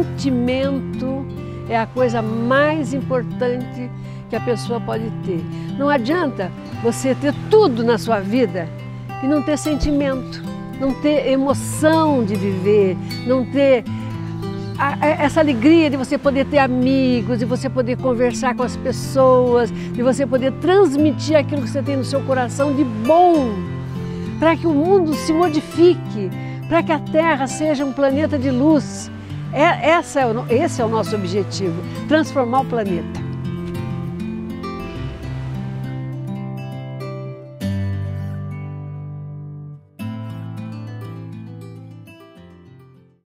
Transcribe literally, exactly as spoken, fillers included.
sentimento é a coisa mais importante que a pessoa pode ter. Não adianta você ter tudo na sua vida e não ter sentimento, não ter emoção de viver, não ter a, essa alegria de você poder ter amigos, de você poder conversar com as pessoas, de você poder transmitir aquilo que você tem no seu coração de bom, para que o mundo se modifique, para que a Terra seja um planeta de luz. É, essa é o, esse é o nosso objetivo, transformar o planeta.